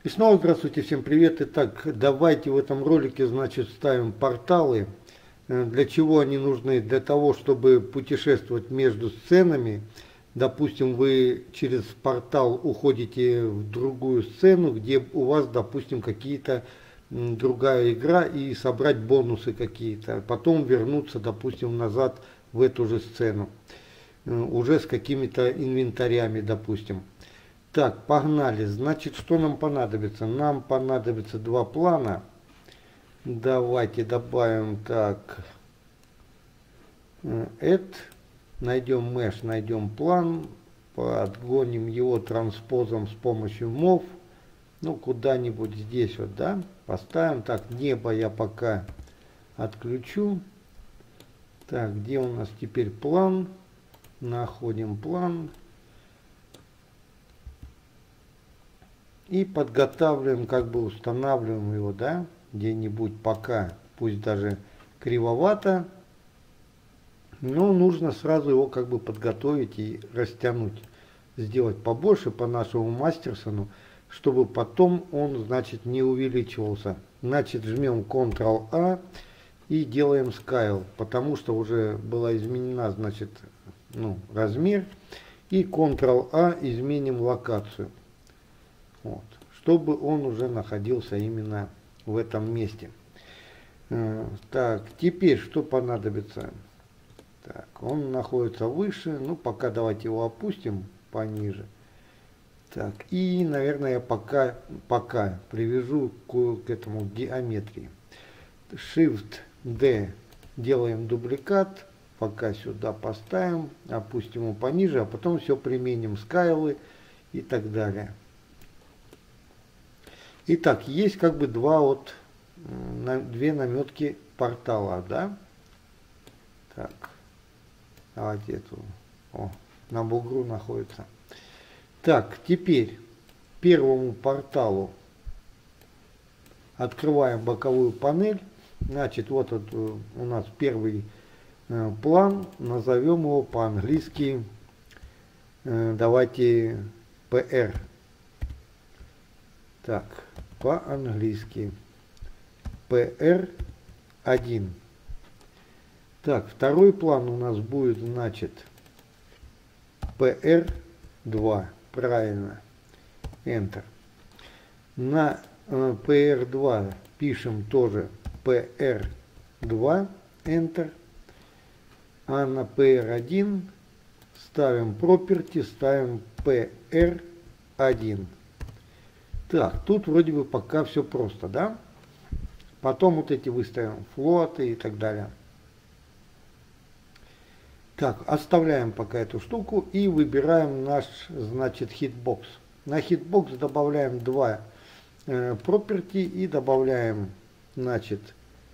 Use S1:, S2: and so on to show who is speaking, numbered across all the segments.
S1: И снова здравствуйте, всем привет. Итак, давайте в этом ролике, значит, ставим порталы. Для чего они нужны? Для того, чтобы путешествовать между сценами. Допустим, вы через портал уходите в другую сцену, где у вас, допустим, какие-то другая игра, и собрать бонусы какие-то. Потом вернуться, допустим, назад в эту же сцену. Уже с какими-то инвентарями, допустим. Так, погнали. Значит, что нам понадобится? Нам понадобится два плана. Давайте добавим так. Add. Найдем mesh, найдем план. Подгоним его транспозом с помощью mov. Ну, куда-нибудь здесь вот, да? Поставим. Так, небо я пока отключу. Так, где у нас теперь план? Находим план. И подготавливаем, как бы устанавливаем его, да, где-нибудь пока, пусть даже кривовато, но нужно сразу его как бы подготовить и растянуть, сделать побольше по нашему Мастерсону, чтобы потом он, значит, не увеличивался. Значит, жмем Ctrl-A и делаем Scale, потому что уже была изменена, значит, размер, и Ctrl-A изменим локацию. Вот, чтобы он уже находился именно в этом месте. Так, теперь что понадобится? Так, он находится выше, ну пока давайте его опустим пониже. Так, и, наверное, я пока привяжу к этому геометрии. Shift-D делаем дубликат, пока сюда поставим, опустим его пониже, а потом все применим, скайлы и так далее. Итак, есть как бы две наметки портала, да? Так, давайте эту, на бугру находится. Так, теперь первому порталу открываем боковую панель. Значит, вот у нас первый план, назовем его по-английски, давайте PR. Так, по-английски PR1. Так, второй план у нас будет, значит, PR2. Правильно. Enter. На PR2 пишем тоже PR2. Enter. А на PR1 ставим property, ставим PR1. Так, тут вроде бы пока все просто, да? Потом вот эти выставим флоты и так далее. Так, оставляем пока эту штуку и выбираем наш, значит, hitbox. На hitbox добавляем два property и добавляем, значит,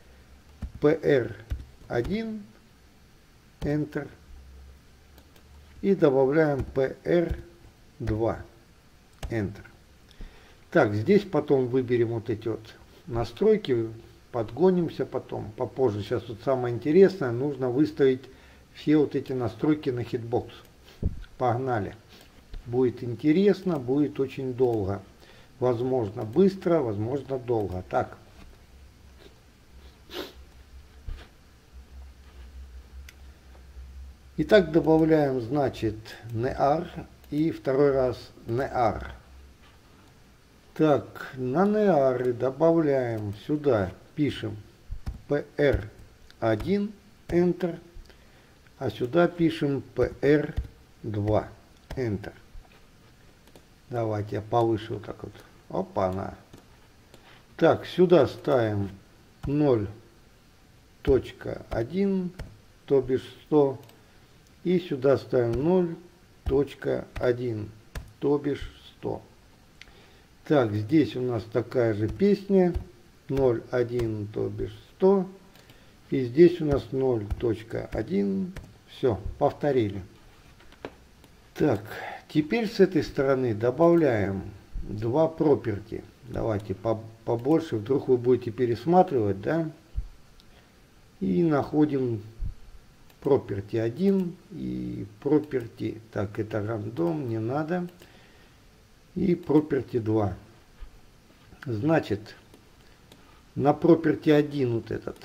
S1: PR1, Enter, и добавляем PR2, Enter. Так, здесь потом выберем вот эти вот настройки, подгонимся потом, попозже. Сейчас вот самое интересное, нужно выставить все вот эти настройки на hitbox. Погнали. Будет интересно, будет очень долго. Возможно быстро, возможно долго. Так. Итак, добавляем, значит, near и второй раз near. Так, на near добавляем сюда, пишем PR1, Enter, а сюда пишем PR2, Enter. Давайте я повыше вот так вот. Опа-на. Так, сюда ставим 0.1, то бишь 100, и сюда ставим 0.1, то бишь 100. Так, здесь у нас такая же песня, 0.1, то бишь 100, и здесь у нас 0.1, все, повторили. Так, теперь с этой стороны добавляем два property. Давайте побольше, вдруг вы будете пересматривать, да? И находим property 1 и property, так, это рандом, не надо. И property 2. Значит, на property 1 вот этот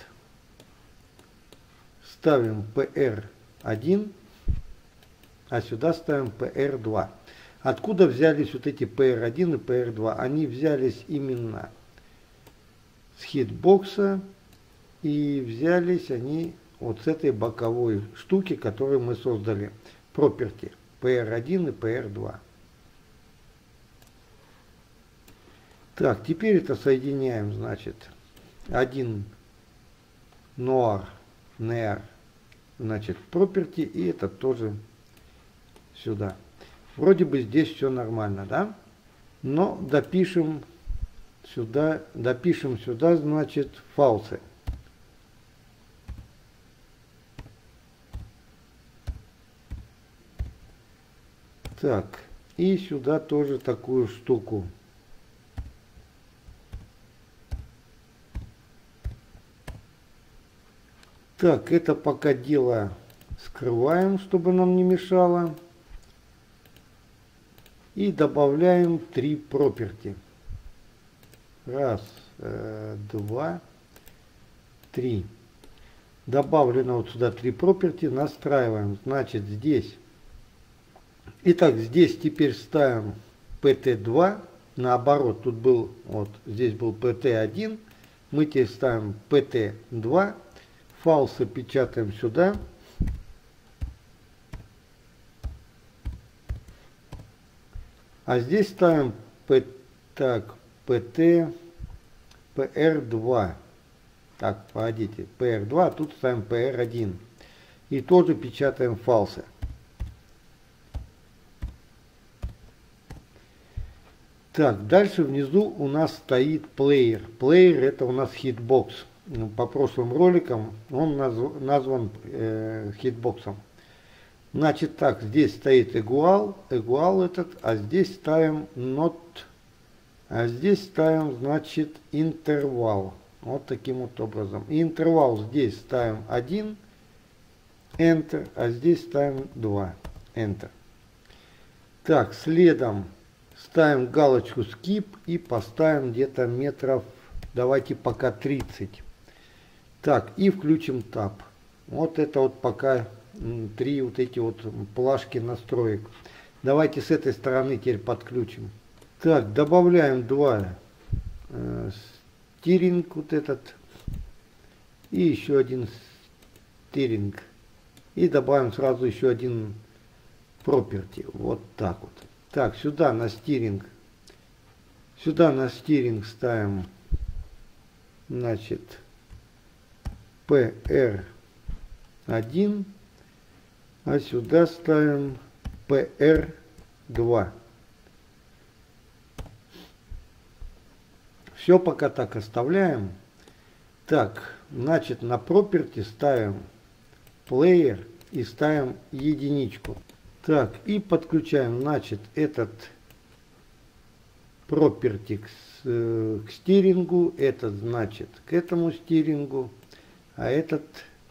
S1: ставим PR1, а сюда ставим PR2. Откуда взялись вот эти PR1 и PR2? Они взялись именно с хитбокса, и взялись они вот с этой боковой штуки, которую мы создали. Property PR1 и PR2. Так, теперь это соединяем, значит, один noir, значит, property, и это тоже сюда. Вроде бы здесь все нормально, да? Но допишем сюда, значит, false. Так, и сюда тоже такую штуку. Так, это пока дело скрываем, чтобы нам не мешало. И добавляем 3 property. Раз, два, три. Добавлено вот сюда 3 property, настраиваем. Значит, здесь. Итак, здесь теперь ставим pt2. Наоборот, тут был, вот здесь был pt1. Мы теперь ставим pt2. False печатаем сюда. А здесь ставим pt pr2. Так, погодите, pr2, а тут ставим pr1. И тоже печатаем false. Так, дальше внизу у нас стоит player. Player это у нас hitbox. По прошлым роликам он назван хитбоксом. Значит так, здесь стоит equal этот, а здесь ставим not, а здесь ставим, значит, интервал. Вот таким вот образом. И интервал здесь ставим 1, Enter, а здесь ставим 2, Enter. Так, следом ставим галочку skip и поставим где-то метров, давайте пока 30. Так, и включим Tab. Вот это вот пока 3 вот эти вот плашки настроек. Давайте с этой стороны теперь подключим. Так, добавляем 2 стиринг вот этот. И еще один стиринг. И добавим сразу еще один property. Вот так вот. Так, сюда на стиринг. Сюда на стиринг ставим, значит, PR1, а сюда ставим PR2. Все пока так оставляем. Так, значит, на property ставим player и ставим единичку. Так, и подключаем, значит, этот property к стирингу, этот, значит, к этому стирингу, а этот,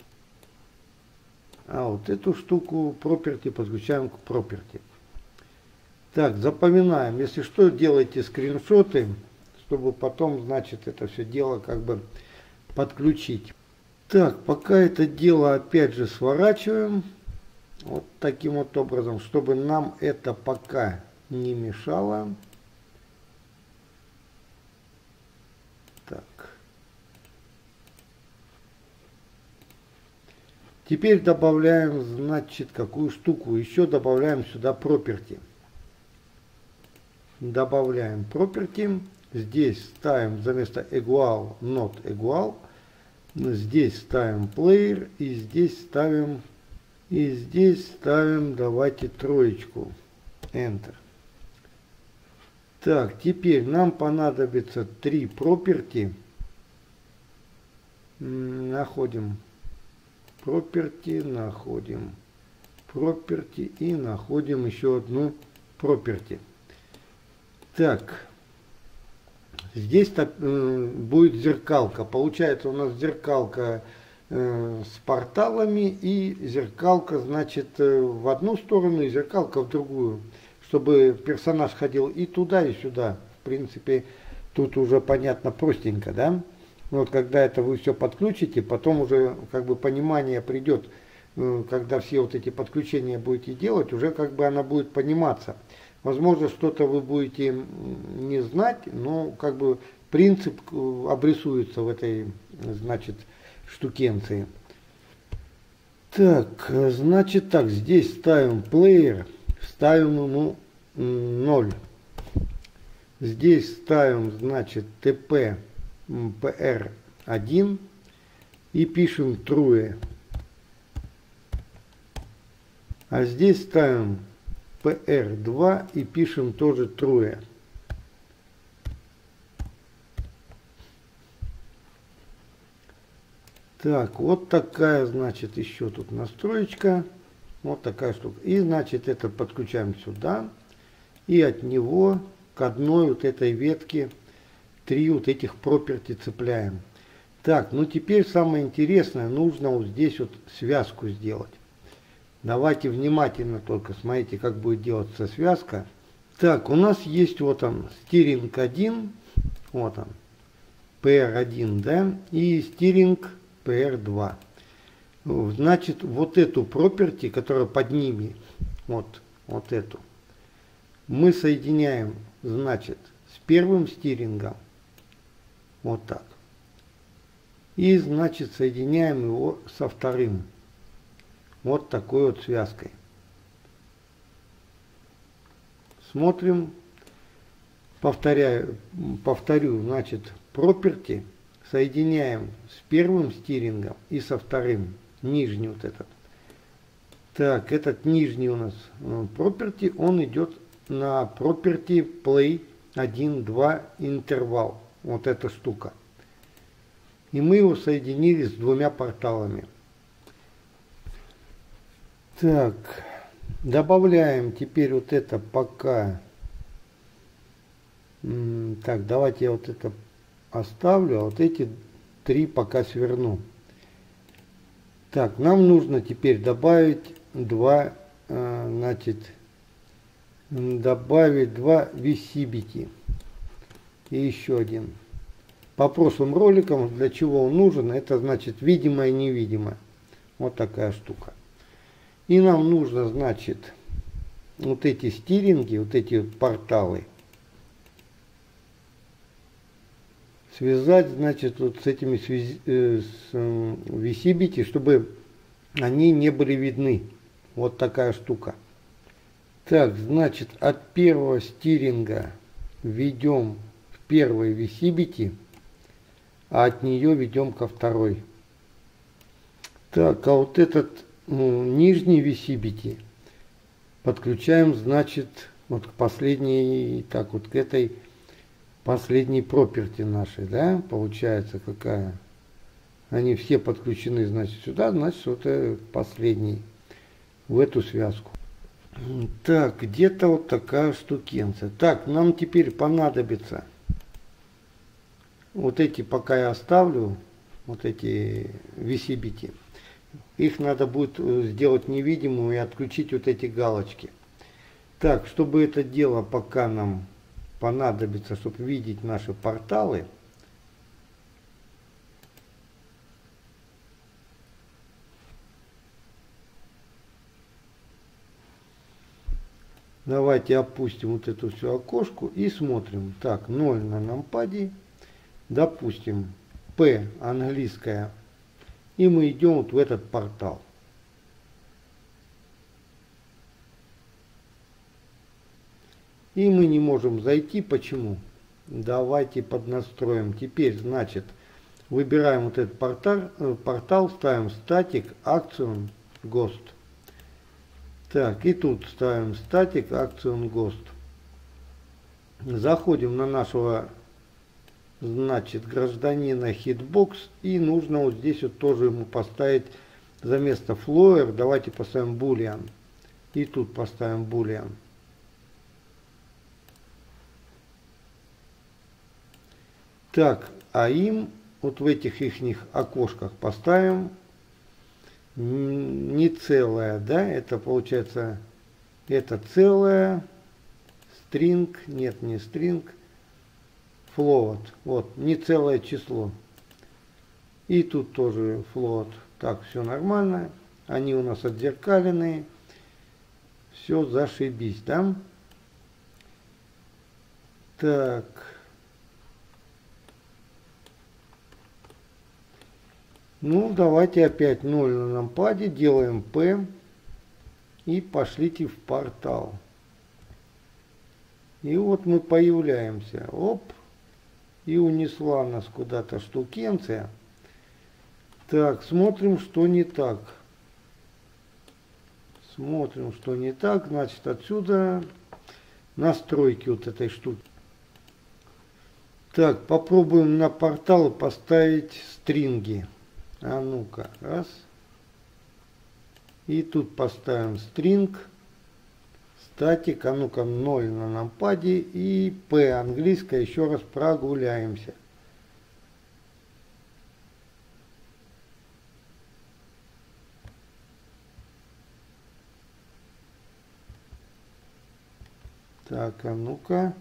S1: вот эту штуку property подключаем к property. Так, запоминаем, если что, делайте скриншоты, чтобы потом, значит, это все дело как бы подключить. Так, пока это дело опять же сворачиваем. Вот таким вот образом, чтобы нам это пока не мешало. Так. Теперь добавляем, значит, какую штуку. Еще добавляем сюда property. Добавляем property. Здесь ставим вместо equal, not equal. Здесь ставим player. И здесь ставим... давайте троечку. Enter. Так, теперь нам понадобится 3 property. Находим property, находим property и находим еще одну property. Так, здесь будет зеркалка. Получается у нас зеркалка с порталами и зеркалка, значит, в одну сторону и зеркалка в другую, чтобы персонаж ходил и туда, и сюда. В принципе, тут уже понятно простенько, да? Вот когда это вы все подключите, потом уже как бы понимание придет, когда все вот эти подключения будете делать, уже как бы она будет пониматься. Возможно, что-то вы будете не знать, но как бы принцип обрисуется в этой, значит, штукенции. Так, значит так, здесь ставим плеер, ставим ему 0. Здесь ставим, значит, TP PR1 и пишем true. А здесь ставим PR2 и пишем тоже true. Так, вот такая, значит, еще тут настроечка. Вот такая штука. И, значит, это подключаем сюда. И от него к одной вот этой ветке 3 вот этих property цепляем. Так, ну теперь самое интересное. Нужно вот здесь вот связку сделать. Давайте внимательно только смотрите, как будет делаться связка. Так, у нас есть вот он, стиринг 1. Вот он. PR1, да? И стиринг PR2. Значит, вот эту property, которая под ними, вот эту, мы соединяем, значит, с первым стирингом, вот так. И, значит, соединяем его со вторым, вот такой вот связкой. Смотрим, повторю, значит, property соединяем с первым стирингом и со вторым, нижний вот этот. Так, этот нижний у нас property, он идет на property play 1-2 интервал. Вот эта штука. И мы его соединили с двумя порталами. Так, добавляем теперь вот это пока. Так, давайте я вот это оставлю, а вот эти 3 пока сверну. Так, нам нужно теперь добавить 2, значит, добавить 2 visibility и еще один. По прошлым роликам, для чего он нужен, это значит видимое и невидимое. Вот такая штука. И нам нужно, значит, вот эти стиринги, вот эти вот порталы связать, значит, вот с этими visibility, чтобы они не были видны. Вот такая штука. Так, значит, от первого стиринга ведем в первый visibility, а от нее ведем ко второй. Так, а вот этот нижний visibility подключаем, значит, вот к последней, так вот к этой последней property нашей, да, получается какая. Они все подключены, значит, сюда, значит, вот последний в эту связку. Так, где-то вот такая штукенция. Так, нам теперь понадобится вот эти, пока я оставлю, вот эти visibility. Их надо будет сделать невидимым и отключить вот эти галочки. Так, чтобы это дело пока нам понадобится, чтобы видеть наши порталы, давайте опустим вот эту всю окошку и смотрим. Так, 0 на нампаде, допустим, P английская, и мы идем вот в этот портал. И мы не можем зайти. Почему? Давайте поднастроим. Теперь, значит, выбираем вот этот портал, ставим Static Action Ghost. Так, и тут ставим Static Action Ghost. Заходим на нашего, значит, гражданина Hitbox, и нужно вот здесь вот тоже ему поставить за место Flower. Давайте поставим Boolean. И тут поставим Boolean. Так, а им вот в этих ихних окошках поставим не целое, да, это получается, это целое, string, нет, не string, float. Вот, не целое число. И тут тоже float. Так, все нормально. Они у нас отзеркаленные. Все зашибись, да? Так. Ну, давайте опять 0 на нампаде. Делаем P. И пошлите в портал. И вот мы появляемся. Оп. И унесла нас куда-то штукенция. Так, смотрим, что не так. Смотрим, что не так. Значит, отсюда настройки вот этой штуки. Так, попробуем на портал поставить стринги. А ну-ка, раз. И тут поставим стринг. Статик, а ну-ка 0 на нампаде. И P английское, еще раз прогуляемся. Так, а ну-ка.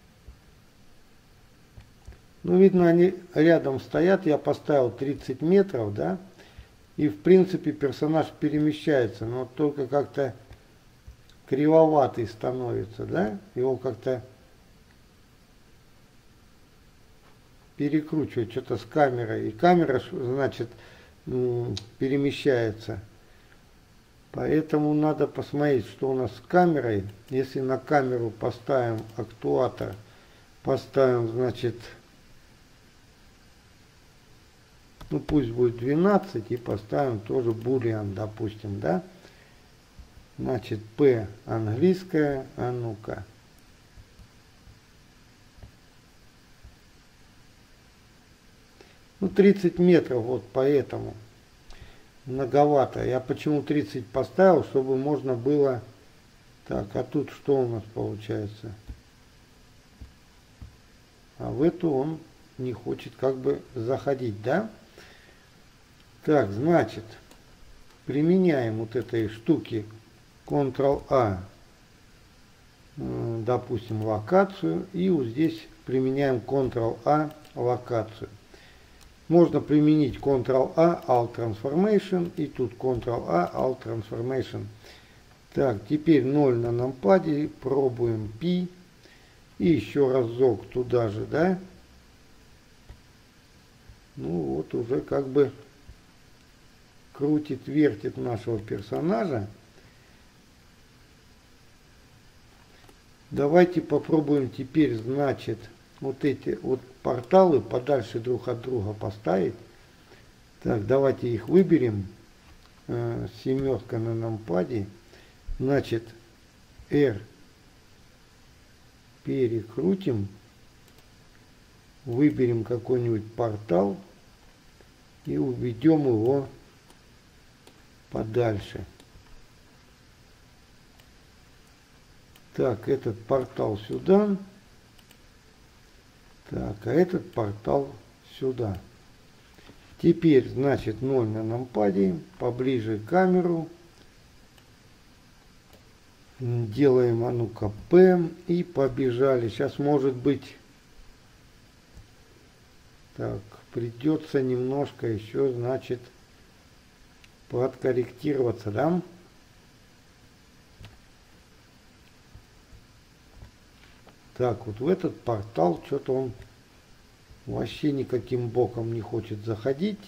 S1: Ну, видно, они рядом стоят. Я поставил 30 метров, да. И, в принципе, персонаж перемещается. Но только как-то кривоватый становится, да. Его как-то перекручивать что-то с камерой. И камера, значит, перемещается. Поэтому надо посмотреть, что у нас с камерой. Если на камеру поставим актуатор, поставим, значит, ну пусть будет 12 и поставим тоже boolean, допустим, да. Значит, P английская, а ну-ка. Ну 30 метров, вот поэтому. Многовато. Я почему 30 поставил, чтобы можно было... Так, а тут что у нас получается? А в эту он не хочет как бы заходить, да? Так, значит, применяем вот этой штуки Ctrl-A, допустим, локацию. И вот здесь применяем Ctrl-A локацию. Можно применить Ctrl-A, Alt Transformation, и тут Ctrl-A, Alt Transformation. Так, теперь 0 на нампаде, пробуем P, и еще разок туда же, да? Ну вот уже как бы крутит, вертит нашего персонажа. Давайте попробуем теперь, значит, вот эти вот порталы подальше друг от друга поставить. Так, давайте их выберем. Семерка на нампаде. Значит, R перекрутим. Выберем какой-нибудь портал и уведем его подальше. Так, этот портал сюда. Так, а этот портал сюда. Теперь, значит, 0 на нампаде, поближе камеру. Делаем, а ну-ка, P и побежали. Сейчас, может быть, так, придется немножко еще, значит, подкорректироваться, да? Так, вот в этот портал что-то он вообще никаким боком не хочет заходить.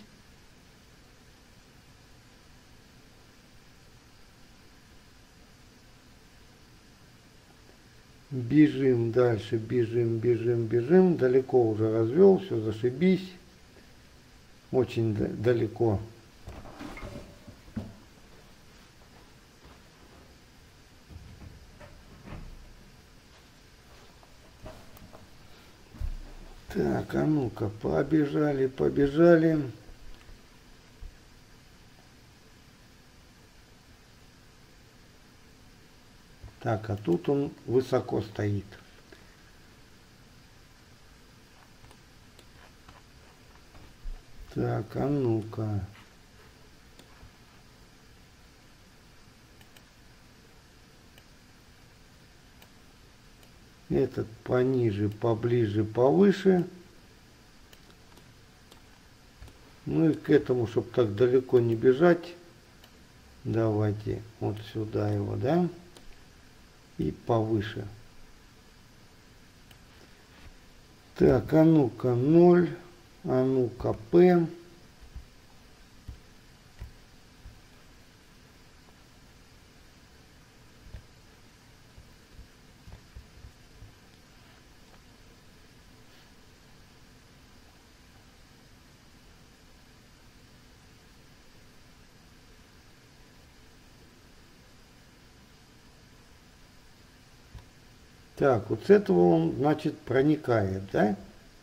S1: Бежим дальше, бежим, бежим, бежим. Далеко уже развел, все, зашибись. Очень далеко. Так, а ну-ка, побежали, побежали. Так, а тут он высоко стоит. Так, а ну-ка. Этот пониже, поближе, повыше. Ну и к этому, чтобы так далеко не бежать, давайте вот сюда его, да, и повыше. Так, а ну-ка 0, а ну-ка P. Так, вот с этого он, значит, проникает, да?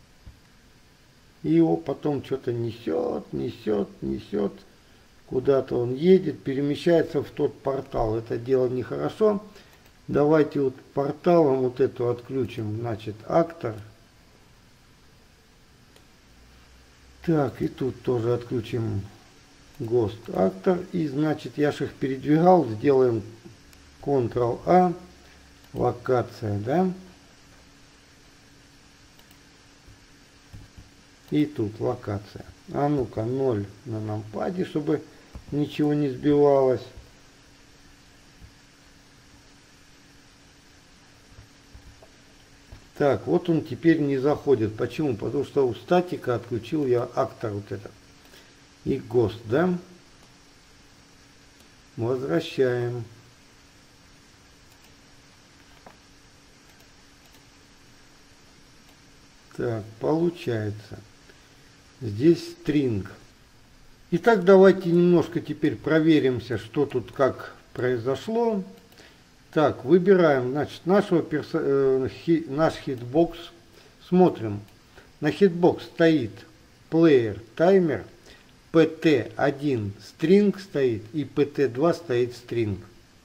S1: И его потом что-то несет, несет, несет. Куда-то он едет, перемещается в тот портал. Это дело нехорошо. Давайте вот порталом вот эту отключим, значит, актор. Так, и тут тоже отключим Ghost актор. И, значит, я же их передвигал, сделаем Ctrl-A. Локация, да? И тут локация. А ну-ка 0 на нампаде, чтобы ничего не сбивалось. Так, вот он теперь не заходит. Почему? Потому что у статика отключил я актор вот этот. И Ghost, да? Возвращаем. Так, получается. Здесь string. Итак, давайте немножко теперь проверимся, что тут как произошло. Так, выбираем, значит, наш хитбокс. Смотрим. На хитбокс стоит player, таймер, pt1 string стоит и pt2 стоит string.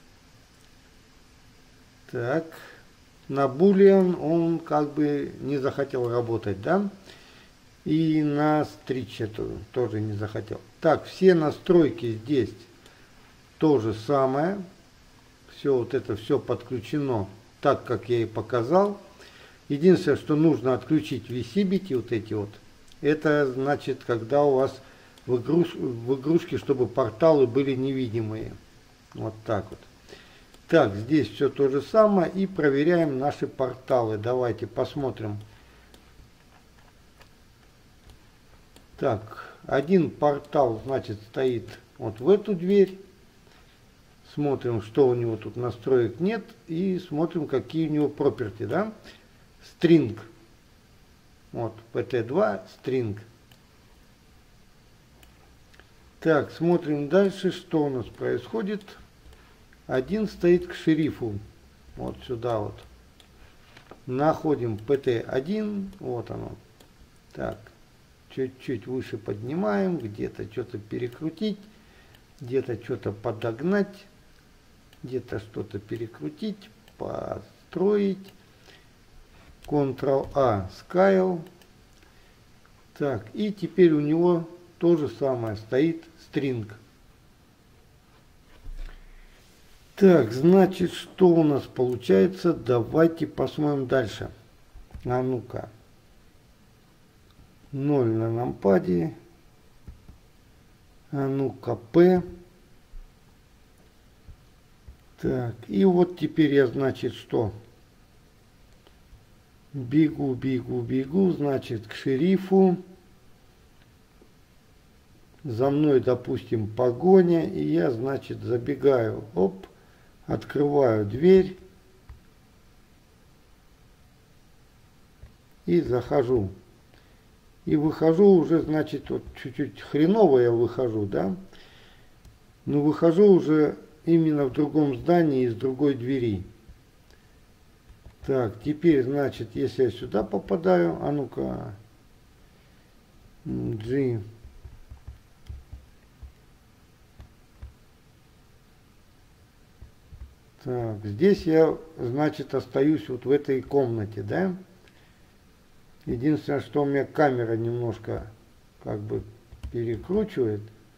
S1: Так. На Boolean он как бы не захотел работать, да? И на Stretch тоже не захотел. Так, все настройки здесь то же самое. Все вот это все подключено так, как я и показал. Единственное, что нужно отключить Visibility, вот эти вот. Это значит, когда у вас в игрушке, чтобы порталы были невидимые. Вот так вот. Так, здесь все то же самое и проверяем наши порталы. Давайте посмотрим. Так, один портал, значит, стоит вот в эту дверь. Смотрим, что у него тут настроек нет. И смотрим, какие у него property, да? String. Вот, pt2, string. Так, смотрим дальше, что у нас происходит. Один стоит к шерифу. Вот сюда вот. Находим pt1. Вот оно. Так. Чуть-чуть выше поднимаем. Где-то что-то перекрутить. Где-то что-то подогнать. Где-то что-то перекрутить. Построить. Ctrl-A. Scale. Так. И теперь у него то же самое. Стоит string. Так, значит, что у нас получается? Давайте посмотрим дальше. А ну-ка. 0 на нампаде. А ну-ка, P. Так, и вот теперь я, значит, что? Бегу, бегу, бегу, значит, к шерифу. За мной, допустим, погоня, и я, значит, забегаю. Оп. Открываю дверь и захожу. И выхожу уже, значит, вот чуть-чуть хреново я выхожу, да? Но выхожу уже именно в другом здании из другой двери. Так, теперь, значит, если я сюда попадаю, а ну-ка, G. Так, здесь я, значит, остаюсь вот в этой комнате, да? Единственное, что у меня камера немножко как бы перекручивает.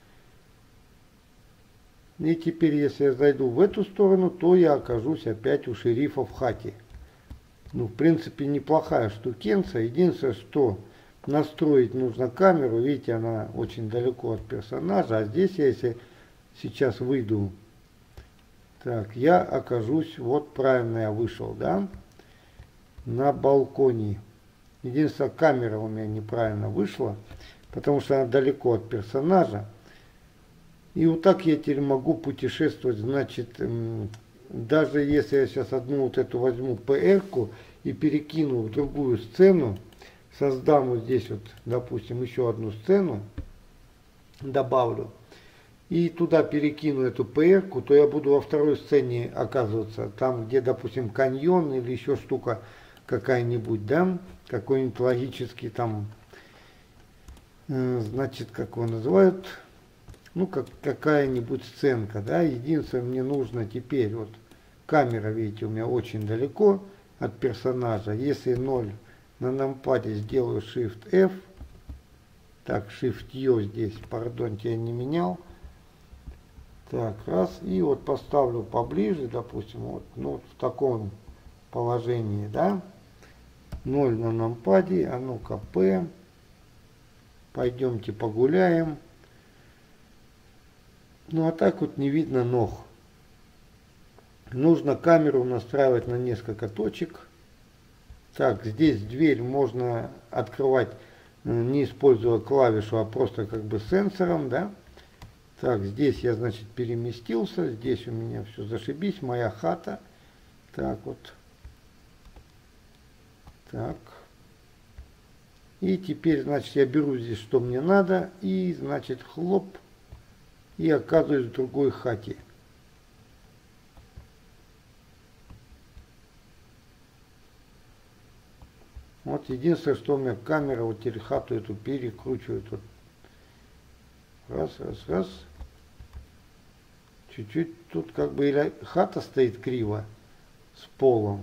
S1: И теперь, если я зайду в эту сторону, то я окажусь опять у шерифа в хате. Ну, в принципе, неплохая штукенция. Единственное, что настроить нужно камеру. Видите, она очень далеко от персонажа. А здесь я, если сейчас выйду, так, я окажусь, вот правильно я вышел, да, на балконе. Единственное, камера у меня неправильно вышла, потому что она далеко от персонажа. И вот так я теперь могу путешествовать, значит, даже если я сейчас одну вот эту возьму PR-ку и перекину в другую сцену, создам вот здесь вот, допустим, еще одну сцену, добавлю, и туда перекину эту PR-ку, то я буду во второй сцене оказываться, там, где, допустим, каньон или еще штука какая-нибудь, да, какой-нибудь логический там, значит, как его называют, ну, как какая-нибудь сценка, да. Единственное, мне нужно теперь, вот камера, видите, у меня очень далеко от персонажа. Если 0 на нампаде сделаю Shift-F, так, Shift-U здесь, пардонте, я не менял. Так, раз, и вот поставлю поближе, допустим, вот, ну, вот в таком положении, да. 0 на нампаде, а ну-ка, P. Пойдемте погуляем. Ну а так вот не видно ног. Нужно камеру настраивать на несколько точек. Так, здесь дверь можно открывать, не используя клавишу, а просто как бы сенсором, да. Так, здесь я, значит, переместился. Здесь у меня все зашибись, моя хата. Так вот. Так. И теперь, значит, я беру здесь, что мне надо, и, значит, хлоп. И оказываюсь в другой хате. Вот единственное, что у меня камера вот теперь хату эту перекручивает. Вот. Раз, раз, раз. Чуть-чуть тут как бы или хата стоит криво с полом.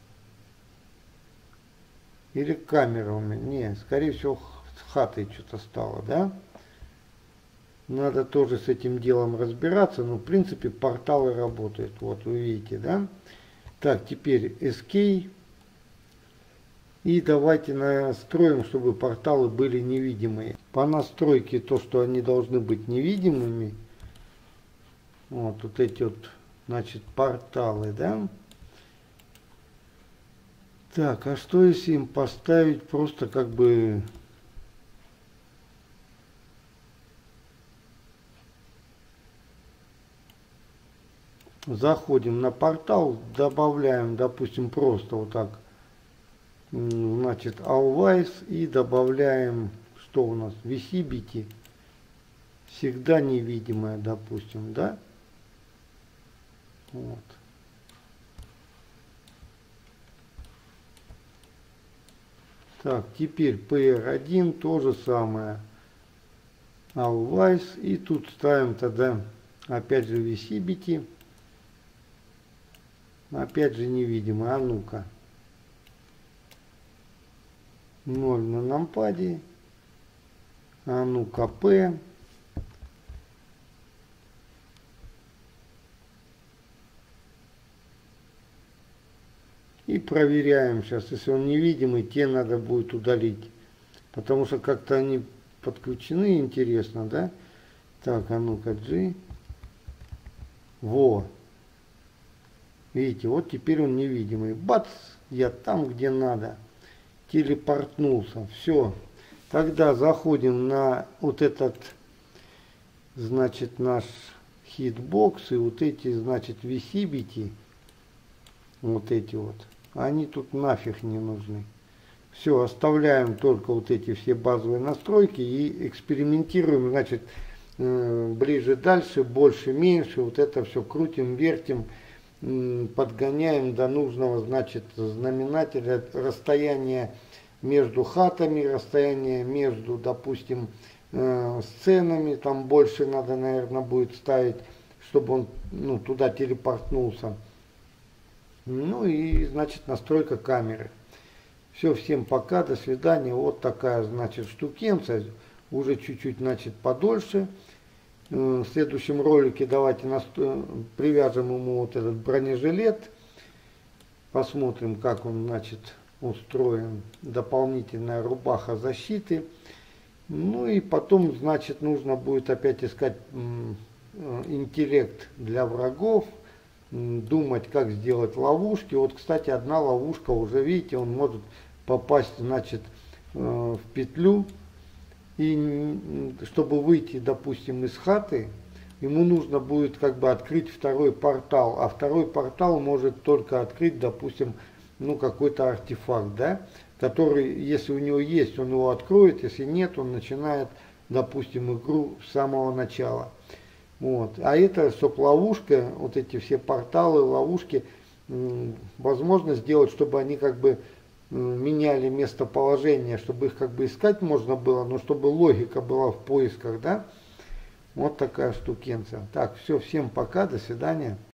S1: Или камера у меня. Не, скорее всего с хатой что-то стало, да? Надо тоже с этим делом разбираться, но в принципе порталы работают. Вот вы видите, да? Так, теперь Escape. И давайте настроим, чтобы порталы были невидимые. По настройке то, что они должны быть невидимыми. Вот эти вот, значит, порталы, да? Так, а что если им поставить просто как бы... Заходим на портал, добавляем, допустим, просто вот так, значит, Always, и добавляем, что у нас, Visibility, всегда невидимая, допустим, да? Вот. Так, теперь PR1 то же самое, Always, и тут ставим тогда, опять же, Visibility. Опять же невидимо. А ну-ка. 0 на нампаде. А ну-ка, P. И проверяем сейчас. Если он невидимый, те надо будет удалить. Потому что как-то они подключены, интересно, да? Так, а ну-ка, G. Во. Видите, вот теперь он невидимый. Бац! Я там, где надо. Телепортнулся. Все. Тогда заходим на вот этот, значит, наш хитбокс. И вот эти, значит, Visibility. Вот эти вот. Они тут нафиг не нужны. Все, оставляем только вот эти все базовые настройки и экспериментируем, значит, ближе, дальше, больше, меньше. Вот это все крутим, вертим. Подгоняем до нужного, значит, знаменателя, расстояние между хатами, расстояние между, допустим, сценами, там больше надо, наверное, будет ставить, чтобы он, ну, туда телепортнулся. Ну и, значит, настройка камеры. Все, всем пока, до свидания. Вот такая, значит, штукенция, уже чуть-чуть, значит, подольше. В следующем ролике давайте привяжем ему вот этот бронежилет. Посмотрим, как он, значит, устроен. Дополнительная рубаха защиты. Ну и потом, значит, нужно будет опять искать интеллект для врагов, думать, как сделать ловушки. Вот, кстати, одна ловушка уже, видите, он может попасть, значит, в петлю. И чтобы выйти, допустим, из хаты, ему нужно будет как бы открыть второй портал. А второй портал может только открыть, допустим, ну какой-то артефакт, да, который, если у него есть, он его откроет, если нет, он начинает, допустим, игру с самого начала. Вот. А это, чтобы ловушка, вот эти все порталы, ловушки, возможно сделать, чтобы они как бы меняли местоположение, чтобы их как бы искать можно было, но чтобы логика была в поисках, да. Вот такая штукенция. Так, все, всем пока, до свидания.